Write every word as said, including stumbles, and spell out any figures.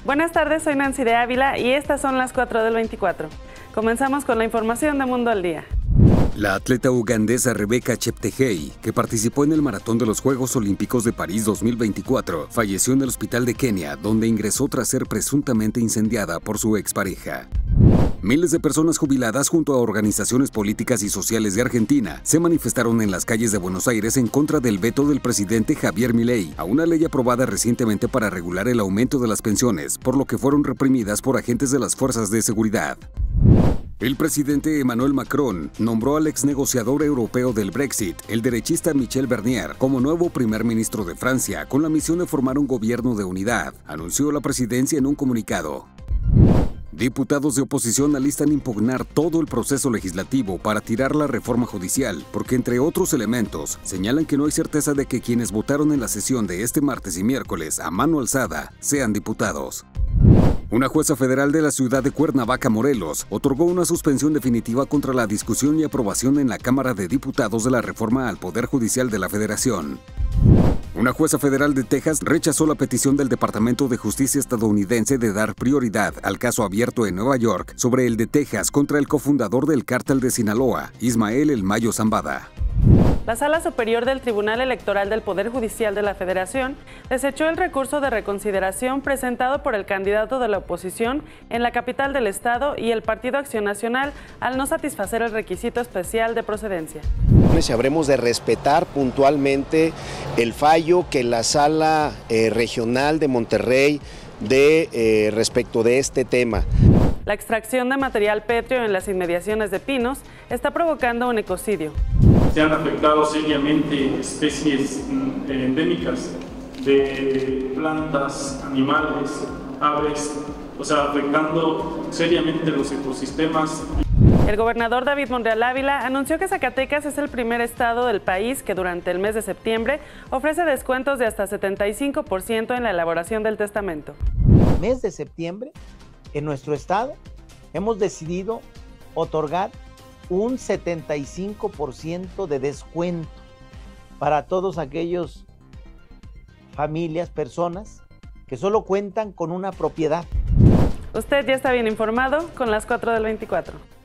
Buenas tardes, soy Nancy de Ávila y estas son las cuatro del veinticuatro. Comenzamos con la información de Mundo al Día. La atleta ugandesa Rebecca Cheptegei, que participó en el maratón de los Juegos Olímpicos de París dos mil veinticuatro, falleció en el hospital de Kenia, donde ingresó tras ser presuntamente incendiada por su expareja. Miles de personas jubiladas junto a organizaciones políticas y sociales de Argentina se manifestaron en las calles de Buenos Aires en contra del veto del presidente Javier Milei a una ley aprobada recientemente para regular el aumento de las pensiones, por lo que fueron reprimidas por agentes de las fuerzas de seguridad. El presidente Emmanuel Macron nombró al ex negociador europeo del Brexit, el derechista Michel Barnier, como nuevo primer ministro de Francia, con la misión de formar un gobierno de unidad, anunció la presidencia en un comunicado. Diputados de oposición alistan impugnar todo el proceso legislativo para tirar la reforma judicial, porque entre otros elementos, señalan que no hay certeza de que quienes votaron en la sesión de este martes y miércoles a mano alzada sean diputados. Una jueza federal de la ciudad de Cuernavaca, Morelos, otorgó una suspensión definitiva contra la discusión y aprobación en la Cámara de Diputados de la reforma al Poder Judicial de la Federación. Una jueza federal de Texas rechazó la petición del Departamento de Justicia estadounidense de dar prioridad al caso abierto en Nueva York sobre el de Texas contra el cofundador del cártel de Sinaloa, Ismael El Mayo Zambada. La Sala Superior del Tribunal Electoral del Poder Judicial de la Federación desechó el recurso de reconsideración presentado por el candidato de la oposición en la capital del estado y el Partido Acción Nacional al no satisfacer el requisito especial de procedencia. Habremos de respetar puntualmente el fallo que la Sala eh, Regional de Monterrey dé eh, respecto de este tema. La extracción de material pétreo en las inmediaciones de Pinos está provocando un ecocidio. Se han afectado seriamente especies endémicas de plantas, animales, aves, o sea, afectando seriamente los ecosistemas. El gobernador David Monreal Ávila anunció que Zacatecas es el primer estado del país que durante el mes de septiembre ofrece descuentos de hasta setenta y cinco por ciento en la elaboración del testamento. Mes de septiembre, en nuestro estado, hemos decidido otorgar un setenta y cinco por ciento de descuento para todos aquellos familias, personas que solo cuentan con una propiedad. Usted ya está bien informado con las cuatro del veinticuatro.